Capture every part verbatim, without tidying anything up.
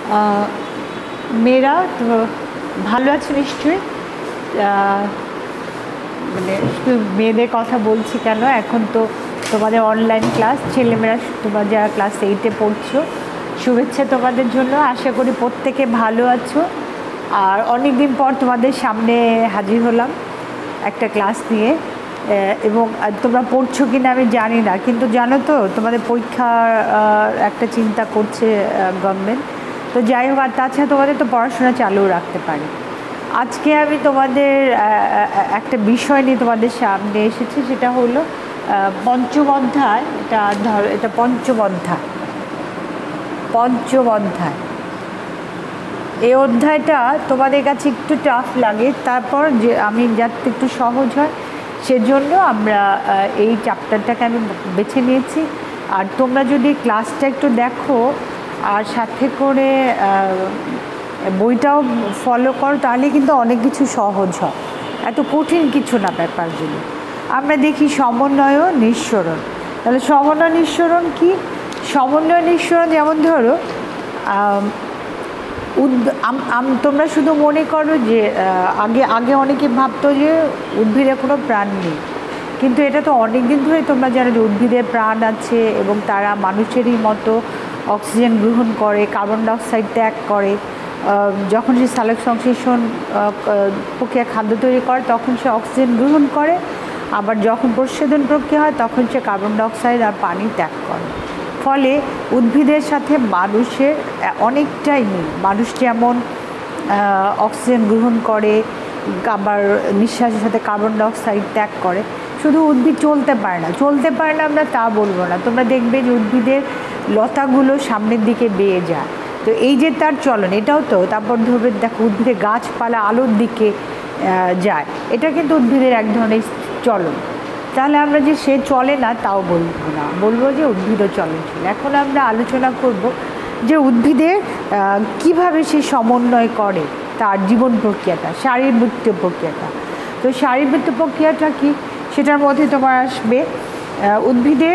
মেয়েরা তো ভালো আছে নিশ্চয়ই। মানে শুধু মেয়েদের কথা বলছি কেন, এখন তো তোমাদের অনলাইন ক্লাস, ছেলেমেয়েরা তোমরা যারা ক্লাস এইটে পড়ছো, শুভেচ্ছা তোমাদের জন্য। আশা করি প্রত্যেকে ভালো আছো। আর অনেক দিন পর তোমাদের সামনে হাজির হলাম একটা ক্লাস নিয়ে, এবং তোমরা পড়ছো কি না আমি জানি না, কিন্তু জানো তো তোমাদের পরীক্ষার একটা চিন্তা করছে গভর্নমেন্ট। তো যাই হোক, আর তাছাড়া তোমাদের তো পড়াশোনা চালু রাখতে পারে। আজকে আমি তোমাদের একটা বিষয় নিয়ে তোমাদের সামনে এসেছি, সেটা হলো পঞ্চম অধ্যায়। এটা ধরো, এটা পঞ্চম অধ্যায় পঞ্চম অধ্যায় এই অধ্যায়টা তোমাদের কাছে একটু টাফ লাগে, তারপর যে আমি যাতে একটু সহজ হয় সেজন্য আমরা এই চ্যাপ্টারটাকে আমি বেছে নিয়েছি। আর তোমরা যদি ক্লাসটা একটু দেখো আর সাথে করে বইটাও ফলো করো, তাহলে কিন্তু অনেক কিছু সহজ হয়, এত কঠিন কিছু না ব্যাপারগুলো। আমরা দেখি সমন্বয় ও নিঃসরণ। তাহলে সমন্বয় নিঃসরণ কি? সমন্বয় নিঃসরণ যেমন ধরো, তোমরা শুধু মনে করো যে আগে আগে অনেকে ভাবতো যে উদ্ভিদের কোনো প্রাণ নেই, কিন্তু এটা তো অনেক দিন ধরে তোমরা জানো যে উদ্ভিদের প্রাণ আছে এবং তারা মানুষেরই মতো অক্সিজেন গ্রহণ করে, কার্বন ডাইঅক্সাইড ত্যাগ করে। যখন সে সালোক সংশ্লেষণ প্রক্রিয়া খাদ্য তৈরি করে তখন সে অক্সিজেন গ্রহণ করে, আবার যখন প্রচ্ছেদন প্রক্রিয়া হয় তখন সে কার্বন ডাইঅক্সাইড আর পানি ত্যাগ করে। ফলে উদ্ভিদের সাথে মানুষের অনেকটাই মিল। মানুষ যেমন অক্সিজেন গ্রহণ করে, আবার নিঃশ্বাসের সাথে কার্বন ডাইঅক্সাইড ত্যাগ করে। শুধু উদ্ভিদ চলতে পারে না, চলতে পারে না আমরা তা বলবো না। তোমরা দেখবে যে উদ্ভিদের লতাগুলো সামনের দিকে বেয়ে যায়, তো এই যে তার চলন, এটাও তো। তারপর ধরবে দেখো উদ্ভিদের গাছপালা আলোর দিকে যায়, এটা কিন্তু উদ্ভিদের এক ধরনের চলন। তাহলে আমরা যে সে চলে না তাও বলবো না, বলবো যে উদ্ভিদও চলনশীল। এখন আমরা আলোচনা করব যে উদ্ভিদের কিভাবে সে সমন্বয় করে তার জীবন প্রক্রিয়াটা, শারীরবৃত্তীয় প্রক্রিয়াটা। তো শারীরবৃত্তীয় প্রক্রিয়াটা কি, সেটার মধ্যে তোমার আসবে উদ্ভিদের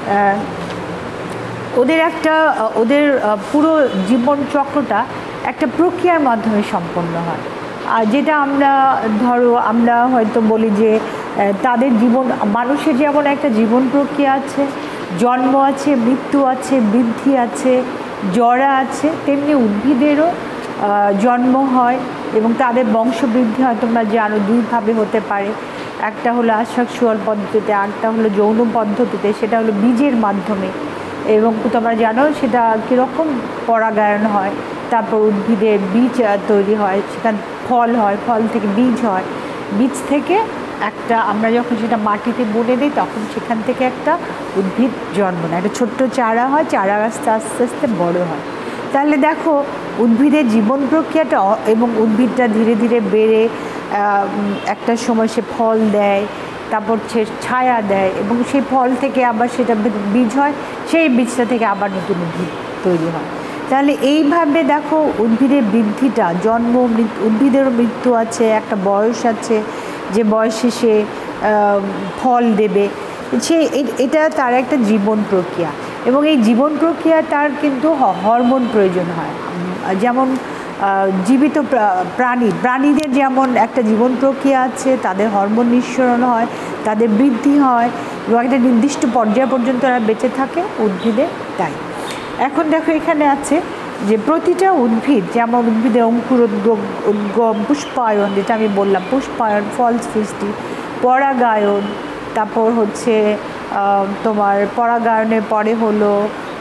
ওদের একটা ওদের পুরো জীবন চক্রটা একটা প্রক্রিয়ার মাধ্যমে সম্পন্ন হয়। আর যেটা আমরা ধরো আমরা হয়তো বলি যে তাদের জীবন, মানুষের যেমন একটা জীবন প্রক্রিয়া আছে, জন্ম আছে, মৃত্যু আছে, বৃদ্ধি আছে, জরা আছে, তেমনি উদ্ভিদেরও জন্ম হয় এবং তাদের বংশবৃদ্ধি হয়। তোমরা জানো দুইভাবে হতে পারে, একটা হলো আশেক্সুয়াল পদ্ধতিতে, একটা হলো যৌন পদ্ধতিতে, সেটা হলো বীজের মাধ্যমে। এবং তোমরা জানো সেটা কীরকম পরাগায়ন হয়, তারপর উদ্ভিদের বীজ তৈরি হয়, সেখান ফল হয়, ফল থেকে বীজ হয়, বীজ থেকে একটা আমরা যখন সেটা মাটিতে বুনে দিই তখন সেখান থেকে একটা উদ্ভিদ জন্ম নেয়, একটা ছোট্ট চারা হয়, চারা গাছটা আস্তে আস্তে বড় হয়। তাহলে দেখো উদ্ভিদের জীবন প্রক্রিয়াটা, এবং উদ্ভিদটা ধীরে ধীরে বেড়ে একটা সময় সে ফল দেয়, তারপর সে ছায়া দেয়, এবং সেই ফল থেকে আবার সেটা বীজ হয়, সেই বীজটা থেকে আবার নতুন উদ্ভিদ তৈরি হয়। তাহলে এইভাবে দেখো উদ্ভিদের বৃদ্ধিটা, জন্ম, মৃত্যু, উদ্ভিদেরও মৃত্যু আছে, একটা বয়স আছে যে বয়সে সে ফল দেবে, সে এটা তার একটা জীবন প্রক্রিয়া। এবং এই জীবন প্রক্রিয়া তার কিন্তু হরমোন প্রয়োজন হয়। যেমন জীবিত প্রাণী প্রাণীদের যেমন একটা জীবন প্রক্রিয়া আছে, তাদের হরমোন নিঃসরণ হয়, তাদের বৃদ্ধি হয় এবং একটা নির্দিষ্ট পর্যায় পর্যন্ত তারা বেঁচে থাকে, উদ্ভিদে তাই। এখন দেখো এখানে আছে যে প্রতিটা উদ্ভিদ, যেমন উদ্ভিদের অঙ্কুরোদ্গম, উদ্গম, পুষ্পায়ন, যেটা আমি বললাম, পুষ্পায়ন, ফল সৃষ্টি, পরাগায়ন, তারপর হচ্ছে তোমার পরাগায়নের পরে হলো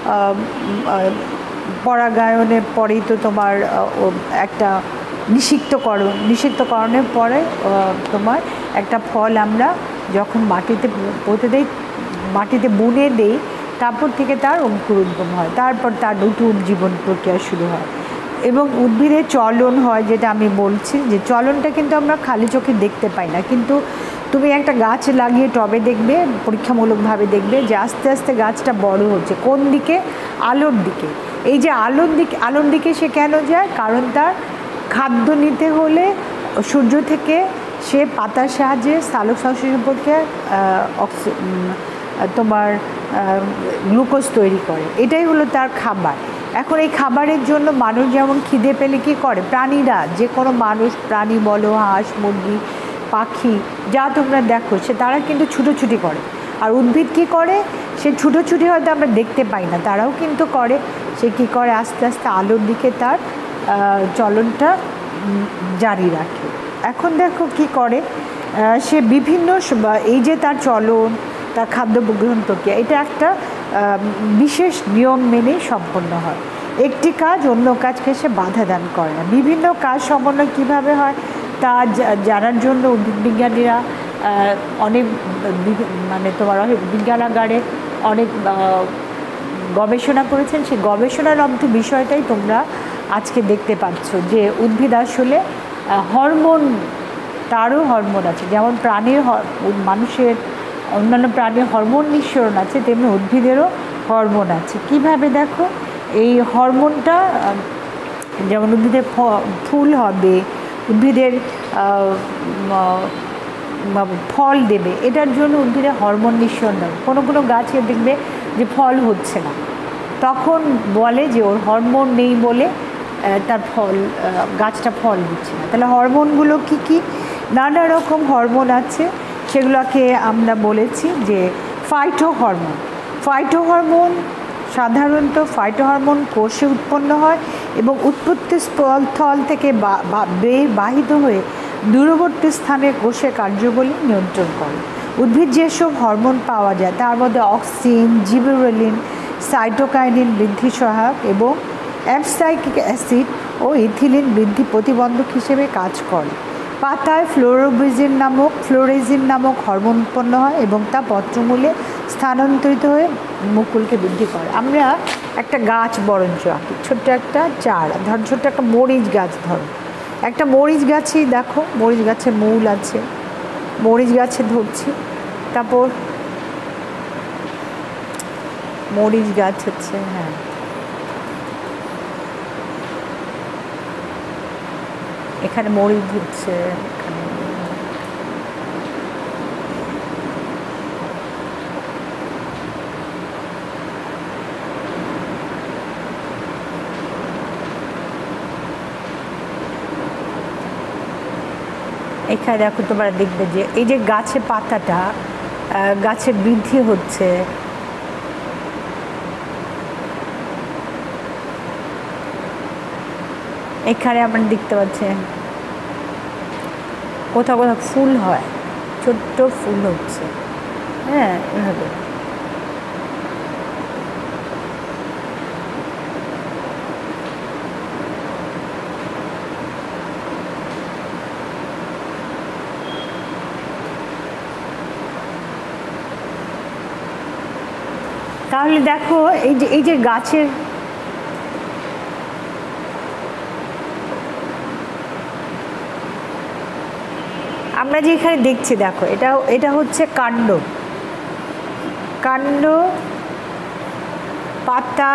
পরাগায়নের পরেই তো তোমার একটা নিষিক্তকরণ, নিষিক্তকরণের পরে তোমার একটা ফল আমরা যখন মাটিতে পুঁতে দেই, মাটিতে বুনে দেই, তারপর থেকে তার অঙ্কুরোদ্গম হয়, তারপর তার নতুন জীবন প্রক্রিয়া শুরু হয়। এবং উদ্ভিদের চলন হয়, যেটা আমি বলছি যে চলনটা কিন্তু আমরা খালি চোখে দেখতে পাই না, কিন্তু তুমি একটা গাছ লাগিয়ে টবে দেখবে, পরীক্ষামূলকভাবে দেখবে যে আস্তে আস্তে গাছটা বড় হচ্ছে। কোন দিকে? আলোর দিকে। এই যে আলোর দিকে, আলোর দিকে সে কেন যায়? কারণ তার খাদ্য নিতে হলে সূর্য থেকে সে পাতার সাহায্যে সালোক সংশ্লেষণ প্রক্রিয়া তোমার গ্লুকোজ তৈরি করে, এটাই হলো তার খাবার। এখন এই খাবারের জন্য মানুষ যেমন খিদে পেলে কী করে, প্রাণীরা যে কোনো মানুষ, প্রাণী বলো, হাঁস মুরগি পাখি যা তোমরা দেখো, সে তারা কিন্তু ছুটোছুটি করে। আর উদ্ভিদ কী করে, সে ছুটোছুটি হয়তো আমরা দেখতে পাই না, তারাও কিন্তু করে। সে কী করে, আস্তে আস্তে আলোর দিকে তার চলনটা জারি রাখে। এখন দেখো কি করে, সে বিভিন্ন এই যে তার চলন, তার খাদ্য গ্রহণ প্রক্রিয়া, এটা একটা বিশেষ নিয়ম মেনে সম্পন্ন হয়। একটি কাজ অন্য কাজকে সে বাধা দান করে না। বিভিন্ন কাজ সমন্বয় কীভাবে হয় তা জানার জন্য উদ্ভিদ বিজ্ঞানীরা অনেক মানে তোমার বিজ্ঞানাগারে অনেক গবেষণা করেছেন। সেই গবেষণার অন্ত বিষয়টাই তোমরা আজকে দেখতে পাচ্ছ যে উদ্ভিদ আসলে হরমোন, তারও হরমোন আছে। যেমন প্রাণীর, মানুষের অন্যান্য প্রাণীর হরমোন নিঃসরণ আছে, তেমনি উদ্ভিদেরও হরমোন আছে। কিভাবে দেখো, এই হরমোনটা যেমন উদ্ভিদের ফুল হবে, উদ্ভিদের ফল দেবে, এটার জন্য উদ্ভিদের হরমোন নিঃসরণ দেবে। কোনো কোনো গাছে দেখবে যে ফল হচ্ছে না, তখন বলে যে ওর হরমোন নেই বলে তার ফল, গাছটা ফল দিচ্ছে না। তাহলে হরমোনগুলো কি কি? নানা রকম হরমোন আছে, সেগুলোকে আমরা বলেছি যে ফাইটো হরমোন। ফাইটো হরমোন সাধারণত ফাইটো হরমোন কোষে উৎপন্ন হয় এবং উৎপত্তি স্থল থেকে বাহিত হয়ে দূরবর্তী স্থানে কোষে কার্যবলী নিয়ন্ত্রণ করে। উদ্ভিদ যেসব হরমোন পাওয়া যায় তার মধ্যে অক্সিন, জিবেরেলিন, সাইটোকাইনিন বৃদ্ধি সহায়ক এবং অ্যাবসাইকিক অ্যাসিড ও ইথিলিন বৃদ্ধি প্রতিবন্ধক হিসেবে কাজ করে। পাতায় ফ্লোরোব্রিজিন নামক ফ্লোরেজিন নামক হরমোন উৎপন্ন হয় এবং তা পত্রমূলে স্থানান্তরিত হয়ে মুকুলকে বৃদ্ধি করে। আমরা একটা গাছ বরঞ্চ আঁকি, ছোট্ট একটা চারা, ধর ছোট্ট একটা মরিচ গাছ, ধরো একটা মরিচ গাছই দেখো, মরিচ গাছের মূল আছে, মরিচ গাছে ধরছি, তারপর মরিচ গাছ হচ্ছে, হ্যাঁ এখানে মরিচ ধরছে, এখানে এখানে দেখো তোমরা দেখবে যে এই যে গাছের পাতাটা, গাছের বৃদ্ধি হচ্ছে, এখানে আমরা দেখতে পাচ্ছেন কোথাও কোথাও ফুল হয়, ছোট্ট ফুল হচ্ছে, হ্যাঁ এভাবে। তাহলে দেখো এই যে এই যে গাছের আমরা যে এখানে দেখছি, দেখো এটা এটা হচ্ছে কাণ্ড, কাণ্ড, পাতা,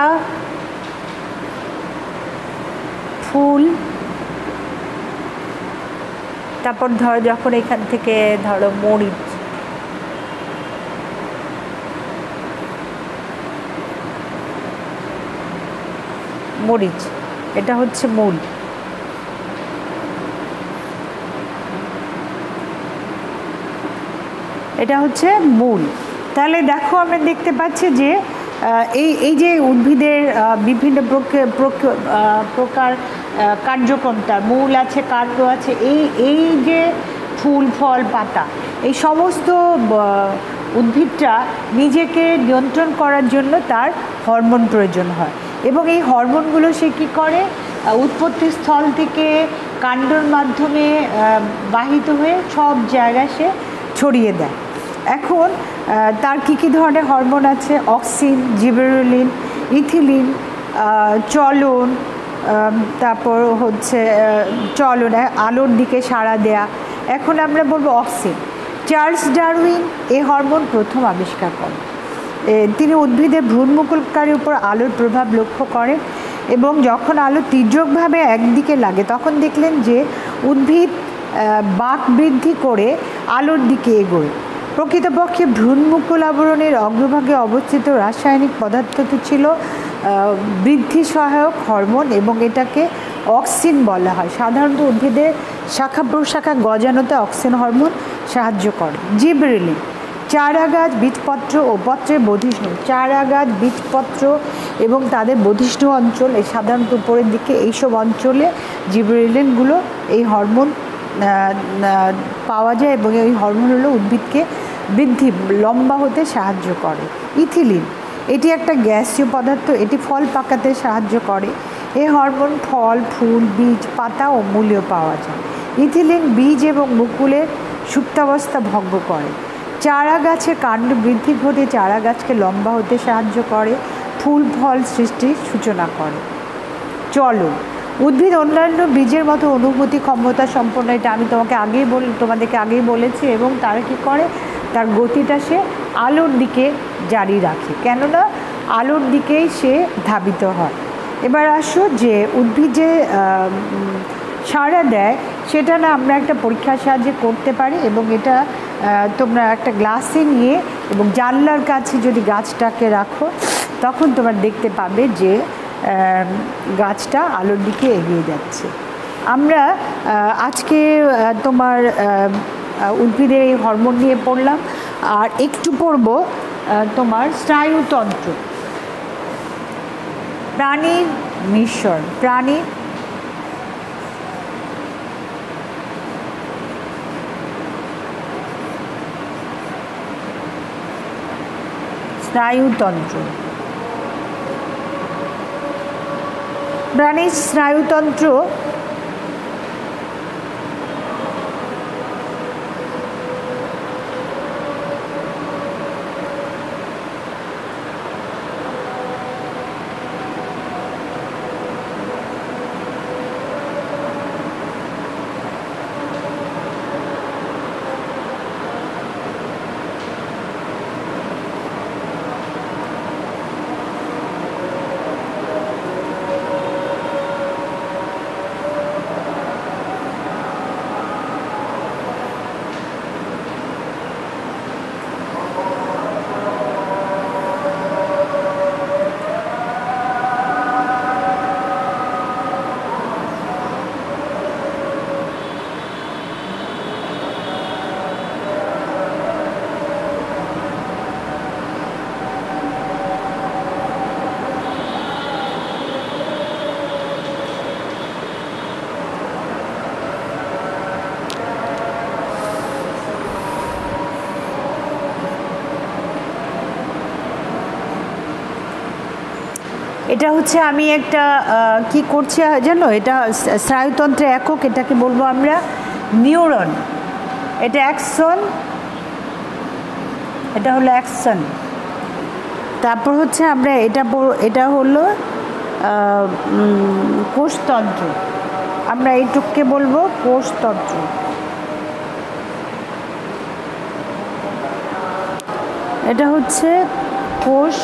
ফুল, তারপর ধরো যখন এখান থেকে ধরো মরিচ, মরিচ এটা হচ্ছে মূল। এটা হচ্ছে মূল। তাহলে দেখো আমরা দেখতে পাচ্ছি যে এই এই যে উদ্ভিদের বিভিন্ন প্রকার কার্যক্রমটা, মূল আছে, কাণ্ড আছে, এই এই যে ফুল ফল পাতা, এই সমস্ত উদ্ভিদটা নিজেকে নিয়ন্ত্রণ করার জন্য তার হরমোন প্রয়োজন হয় এবং এই হরমোনগুলো সে কী করে, উৎপত্তি স্থল থেকে কাণ্ডর মাধ্যমে বাহিত হয়ে সব জায়গায় সে ছড়িয়ে দেয়। এখন তার কী কী ধরনের হরমোন আছে? অক্সিন, জিবেরেলিন, ইথিলিন, চলন, তারপর হচ্ছে চলন, আলোর দিকে সাড়া দেয়া। এখন আমরা বলবো অক্সিন। চার্লস ডারউইন এই হরমোন প্রথম আবিষ্কার করেন। তিনি উদ্ভিদের ভ্রূণমুকুলকারীর উপর আলোর প্রভাব লক্ষ্য করেন এবং যখন আলো তীর্যকভাবে একদিকে লাগে তখন দেখলেন যে উদ্ভিদ বাঁক বৃদ্ধি করে আলোর দিকে এগোয়। প্রকৃতপক্ষে ভ্রূণমুকুল আবরণের অগ্রভাগে অবস্থিত রাসায়নিক পদার্থটি ছিল বৃদ্ধি সহায়ক হরমোন এবং এটাকে অক্সিন বলা হয়। সাধারণত উদ্ভিদের শাখা প্রশাখা গজানোতে অক্সিন হরমোন সাহায্য করে। জিবরেলিন চারা গাছ, বীজপত্র ও পত্রের বধিষ্ণু, চারা গাছ, বীজপত্র এবং তাদের বধিষ্ণু অঞ্চল, এই সাধারণত উপরের দিকে এইসব অঞ্চলে জিবরেলিনগুলো এই হরমোন পাওয়া যায় এবং এই হরমোন হলো উদ্ভিদকে বৃদ্ধি লম্বা হতে সাহায্য করে। ইথিলিন এটি একটা গ্যাসীয় পদার্থ, এটি ফল পাকাতে সাহায্য করে। এই হরমোন ফল, ফুল, বীজ, পাতা ও মূলেও পাওয়া যায়। ইথিলিন বীজ এবং মুকুলের সুপ্তাবস্থা ভঙ্গ করে। চারা গাছের কাণ্ড বৃদ্ধি ঘটে চারা গাছকে লম্বা হতে সাহায্য করে, ফুল ফল সৃষ্টির সূচনা করে। চলন উদ্ভিদ অন্যান্য বীজের মতো অনুভূতি ক্ষমতা সম্পন্ন, এটা আমি তোমাকে আগেই বল তোমাদেরকে আগেই বলেছি। এবং তারা কী করে, তার গতিটা সে আলোর দিকে জারি রাখে, কেননা আলোর দিকেই সে ধাবিত হয়। এবার আসো যে উদ্ভিদ যে সাড়া দেয় সেটা না আমরা একটা পরীক্ষার সাহায্যে করতে পারি এবং এটা তোমরা একটা গ্লাসে নিয়ে এবং জানলার কাছে যদি গাছটাকে রাখো তখন তোমরা দেখতে পাবে যে গাছটা আলোর দিকে এগিয়ে যাচ্ছে। আমরা আজকে তোমার উদ্ভিদের এই হরমোন নিয়ে পড়লাম, আর একটু পড়ব তোমার স্নায়ুতন্ত্র, প্রাণীর নিঃসরণ, প্রাণীর স্নায়ুতন্ত্র। প্রাণীর স্নায়ুতন্ত্র এটা হচ্ছে আমি একটা কি করছি জানো, এটা স্নায়ুতন্ত্রের একক, এটাকে বলবো আমরা নিউরন। এটা অ্যাকশন, এটা হলো অ্যাকশন। তারপর হচ্ছে আমরা এটা এটা হলো কোষতন্ত্র, আমরা এইটুককে বলবো কোষতন্ত্র। এটা হচ্ছে কোষ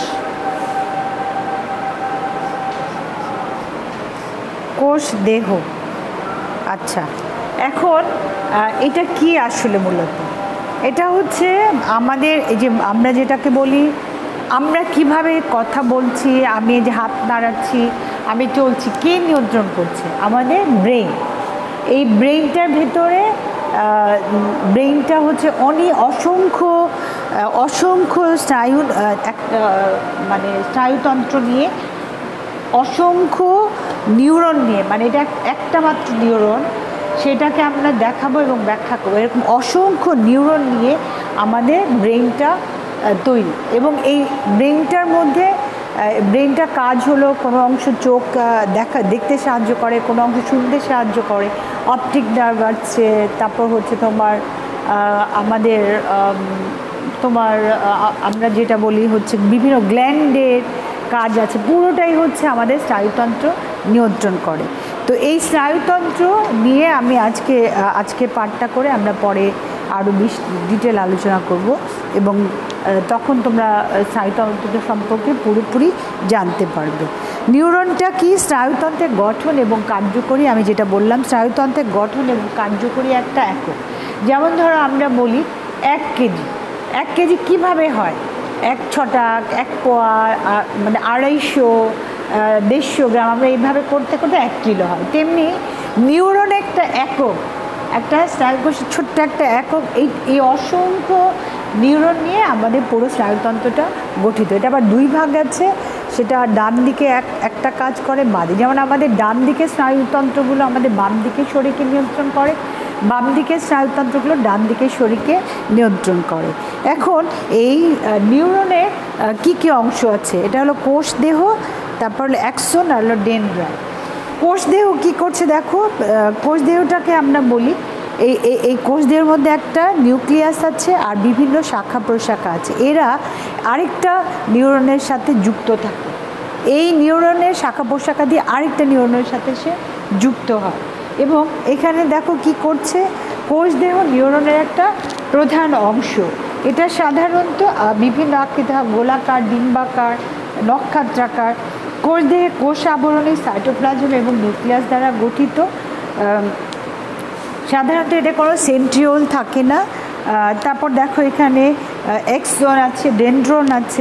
কোষ দেহ। আচ্ছা, এখন এটা কি আসলে মূলত, এটা হচ্ছে আমাদের এই যে আমরা যেটাকে বলি, আমরা কিভাবে কথা বলছি, আমি এই যে হাত নাড়াচ্ছি, আমি চলছি, কে নিয়ন্ত্রণ করছে? আমাদের ব্রেন। এই ব্রেনটার ভেতরে ব্রেনটা হচ্ছে অনেক অসংখ্য অসংখ্য স্নায়ু মানে স্নায়ুতন্ত্র নিয়ে, অসংখ্য নিউরন নিয়ে, মানে এটা একটা মাত্র নিউরন, সেটাকে আমরা দেখাবো এবং ব্যাখ্যা করবো। এরকম অসংখ্য নিউরন নিয়ে আমাদের ব্রেনটা তৈরি। এবং এই ব্রেনটার মধ্যে ব্রেনটা কাজ হলো, কোনো অংশ চোখ দেখা দেখতে সাহায্য করে, কোনো অংশ শুনতে সাহায্য করে, অপটিক নার্ভ আছে, তারপর হচ্ছে তোমার আমাদের তোমার আমরা যেটা বলি হচ্ছে বিভিন্ন গ্ল্যান্ডের কাজ আছে, পুরোটাই হচ্ছে আমাদের স্নায়ুতন্ত্র নিয়ন্ত্রণ করে। তো এই স্নায়ুতন্ত্র নিয়ে আমি আজকে আজকে পাঠটা করে আমরা পরে আরও বেশ ডিটেল আলোচনা করব এবং তখন তোমরা স্নায়ুতন্ত্র সম্পর্কে পুরোপুরি জানতে পারবে। নিউরনটা কি? স্নায়ুতন্ত্রের গঠন এবং কার্যকরী, আমি যেটা বললাম স্নায়ুতন্ত্রের গঠন এবং কার্যকরী একটা একক। যেমন ধরো আমরা বলি এক কেজি, এক কেজি কীভাবে হয়? এক ছটাক, এক পোয়া, মানে আড়াইশো, দেড়শো গ্রাম, আমরা এইভাবে করতে করতে এক কিলো হয়। তেমনি নিউরন একটা একক, একটা স্নায়ুকোষের ছোট্ট একটা একক, এই এই অসংখ্য নিউরন নিয়ে আমাদের পুরো স্নায়ুতন্ত্রটা গঠিত। এটা আবার দুই ভাগ আছে, সেটা ডান দিকে এক একটা কাজ করে, বাম দিকে। যেমন আমাদের ডান দিকে স্নায়ুতন্ত্রগুলো আমাদের বাম দিকে শরীরকে নিয়ন্ত্রণ করে, বাম দিকের স্নায়ুতন্ত্রগুলো ডান দিকের শরীরকে নিয়ন্ত্রণ করে। এখন এই নিউরনের কি কি অংশ আছে? এটা হলো কোষ দেহ, তারপর হলো অ্যাক্সন আর হলো ডেনড্রাইট। কোষ দেহ কী করছে দেখো, কোষ দেহটাকে আমরা বলি এই এই কোষ দেহের মধ্যে একটা নিউক্লিয়াস আছে আর বিভিন্ন শাখা প্রশাখা আছে, এরা আরেকটা নিউরনের সাথে যুক্ত থাকে। এই নিউরনের শাখা প্রশাখা দিয়ে আরেকটা নিউরনের সাথে সে যুক্ত হয়। এবং এখানে দেখো কি করছে, কোষ দেহ নিউরনের একটা প্রধান অংশ। এটা সাধারণত বিভিন্ন আকৃতি, গোলাকার, ডিম্বাকার, নক্ষত্রাকার। কোষ দেহে কোষ আবরণী, সাইটোপ্লাজম এবং নিউক্লিয়াস দ্বারা গঠিত। সাধারণত এটা কোনো সেন্ট্রিওল থাকে না। তারপর দেখো এখানে এক্সন আছে, ডেনড্রন আছে।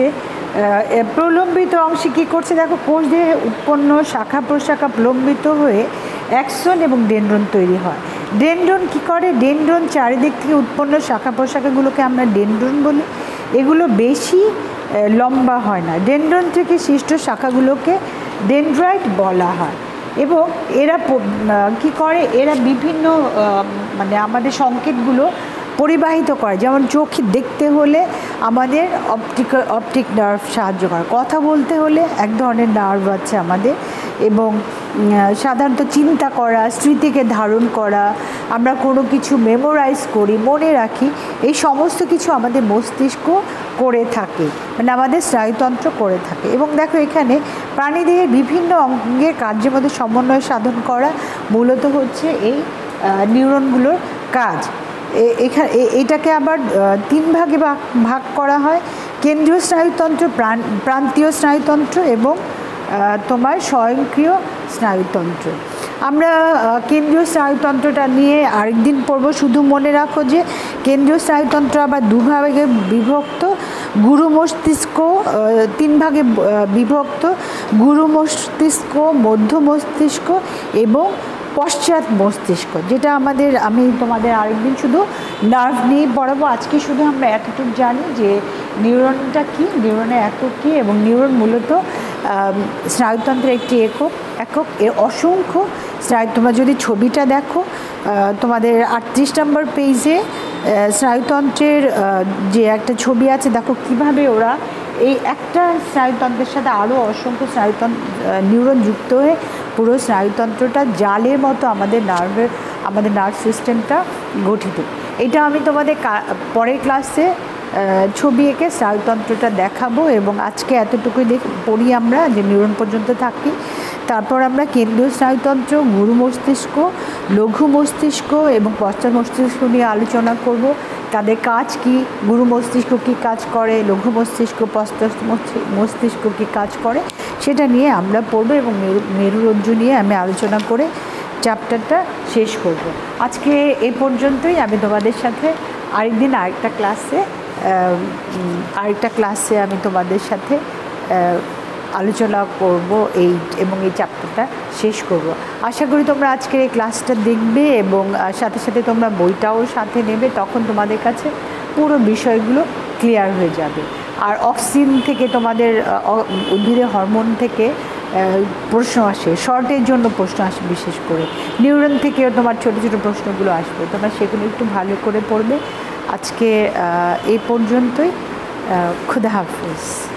প্রলম্বিত অংশে কী করছে দেখো, কোষ দেহে উৎপন্ন শাখা প্রশাখা প্রলম্বিত হয়ে অ্যাক্সন এবং ডেনড্রন তৈরি হয়। ডেনড্রন কী করে, ডেনড্রন চারিদিক থেকে উৎপন্ন শাখা প্রশাখাগুলোকে আমরা ডেনড্রন বলি। এগুলো বেশি লম্বা হয় না। ডেনড্রন থেকে সৃষ্ট শাখাগুলোকে ডেনড্রাইট বলা হয়। এবং এরা কি করে, এরা বিভিন্ন মানে আমাদের সংকেতগুলো পরিবাহিত করে। যেমন চোখ দেখতে হলে আমাদের অপটিক অপটিক নার্ভ সাহায্য করে, কথা বলতে হলে এক ধরনের নার্ভ আছে আমাদের, এবং সাধারণত চিন্তা করা, স্মৃতিকে ধারণ করা, আমরা কোনো কিছু মেমোরাইজ করি, মনে রাখি, এই সমস্ত কিছু আমাদের মস্তিষ্ক করে থাকে, মানে আমাদের স্নায়ুতন্ত্র করে থাকে। এবং দেখো এখানে প্রাণীদেহের বিভিন্ন অঙ্গের কার্যের মধ্যে সমন্বয় সাধন করা মূলত হচ্ছে এই নিউরনগুলোর কাজ। এখানে এটাকে আবার তিন ভাগে ভাগ ভাগ করা হয়: কেন্দ্রীয় স্নায়ুতন্ত্র, প্রাণ প্রান্তীয় স্নায়ুতন্ত্র এবং তোমার স্বয়ংক্রিয় স্নায়ুতন্ত্র। আমরা কেন্দ্রীয় স্নায়ুতন্ত্রটা নিয়ে আরেকদিন পড়বো। শুধু মনে রাখো যে কেন্দ্রীয় স্নায়ুতন্ত্র আবার দুভাগে বিভক্ত। গুরু মস্তিষ্ক তিন ভাগে বিভক্ত: গুরু মস্তিষ্ক, মধ্য মস্তিষ্ক এবং পশ্চাৎ মস্তিষ্ক, যেটা আমাদের আমি তোমাদের আরেকদিন শুধু নার্ভ নিয়ে পড়াবো। আজকে শুধু আমরা এতটুকু জানি যে নিউরনটা কী, নিউরনের একক কী, এবং নিউরন মূলত স্নায়ুতন্ত্রের একটি একক একক এর অসংখ্য স্নায়ু। তোমরা যদি ছবিটা দেখো, তোমাদের আটত্রিশ নম্বর পেজে স্নায়ুতন্ত্রের যে একটা ছবি আছে, দেখো কিভাবে ওরা এই একটা স্নায়ুতন্ত্রের সাথে আরও অসংখ্য স্নায়ুতন্ত্র নিউরন যুক্ত হয়ে পুরো স্নায়ুতন্ত্রটা জালের মতো আমাদের নার্ভের আমাদের নার্ভ সিস্টেমটা গঠিত। এটা আমি তোমাদের পরের ক্লাসে ছবি এঁকে স্নায়ুতন্ত্রটা দেখাবো। এবং আজকে এতটুকুই দেখ পড়ি আমরা, যে নিউরন পর্যন্ত থাকি। তারপর আমরা কেন্দ্রীয় স্নায়ুতন্ত্র, গুরু মস্তিষ্ক, লঘু মস্তিষ্ক এবং পশ্চাৎ মস্তিষ্ক নিয়ে আলোচনা করব। তাদের কাজ কি, গুরু মস্তিষ্ক কী কাজ করে, লঘু মস্তিষ্ক, পশ্চাৎ মস্তিষ্ক কী কাজ করে, সেটা নিয়ে আমরা পড়ব। এবং মেরু মেরুরজ্জু নিয়ে আমি আলোচনা করে চ্যাপ্টারটা শেষ করব। আজকে এ পর্যন্তই। আমি তোমাদের সাথে আরেকদিন আরেকটা ক্লাসে আরেকটা ক্লাসে আমি তোমাদের সাথে আলোচনা করব এই এবং এই চ্যাপ্টারটা শেষ করব। আশা করি তোমরা আজকের এই ক্লাসটা দেখবে এবং সাথে সাথে তোমরা বইটাও সাথে নেবে। তখন তোমাদের কাছে পুরো বিষয়গুলো ক্লিয়ার হয়ে যাবে। আর অক্সিন থেকে তোমাদের উদ্ভিদের হরমোন থেকে প্রশ্ন আসে, শর্টের জন্য প্রশ্ন আসে, বিশেষ করে নিউরন থেকেও তোমার ছোটো ছোটো প্রশ্নগুলো আসবে। তোমরা সেগুলো একটু ভালো করে পড়বে। আজকে এই পর্যন্তই। খুদা হাফেজ।